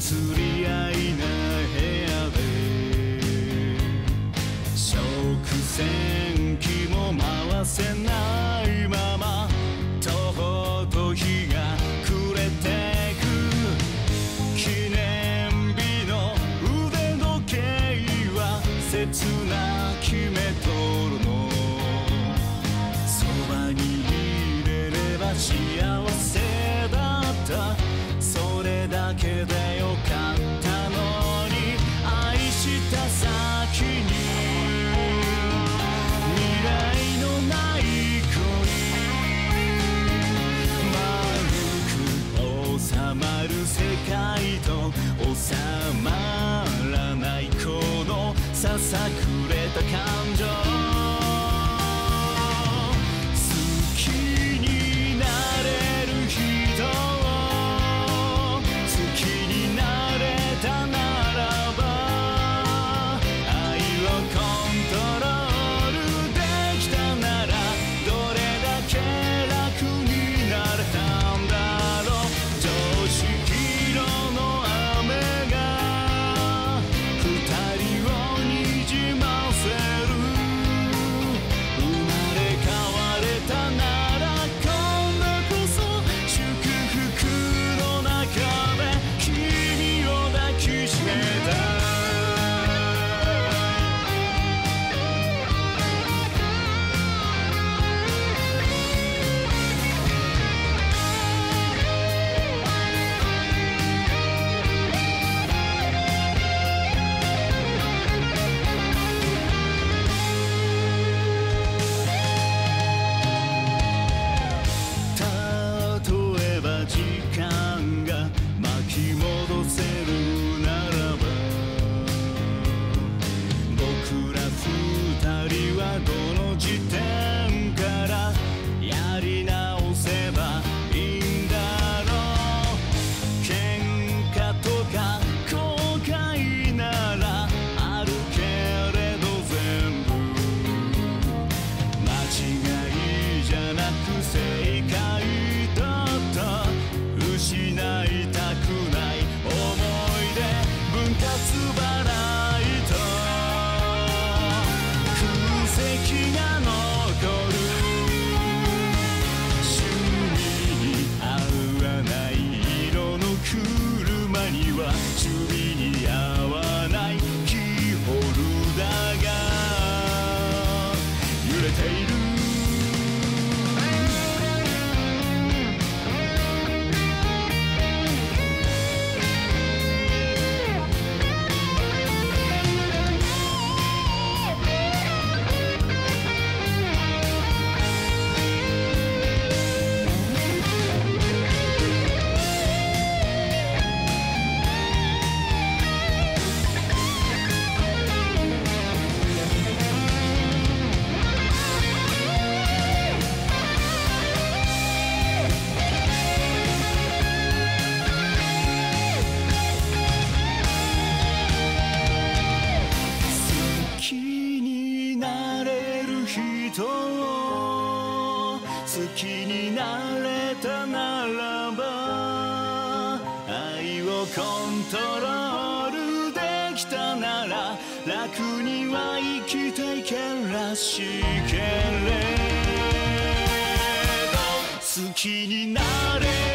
釣り合いな部屋で食洗機も回せないままとほと日が暮れてく。記念日の腕時計は切な決めとるの。そばにいれれば幸せだった。それだけでよかったのに。愛した先に未来のない恋。丸く収まる世界と収まらないこのささくれた感情。好きになれる人を好きになれたならば愛をコントロールできたならどれだけ楽になれたんだろう。常識色の雨が二人をにじませる。生まれ変われたなら今度こそ祝福の中で君を抱きしめた。例えば時間が巻き戻せるならば僕ら二人はどの時点からやり直せばいいんだろう。喧嘩とか後悔ならあるけれど全部間違いじゃなく正解だった。失いたくない思い出分割払いと空席が残る。趣味に合わない色の車には趣味に合わないキーホルダーが揺れている。好きになれる人を好きになれたならば愛をコントロールできたなら楽には生きていけるらしいけれど好きになれ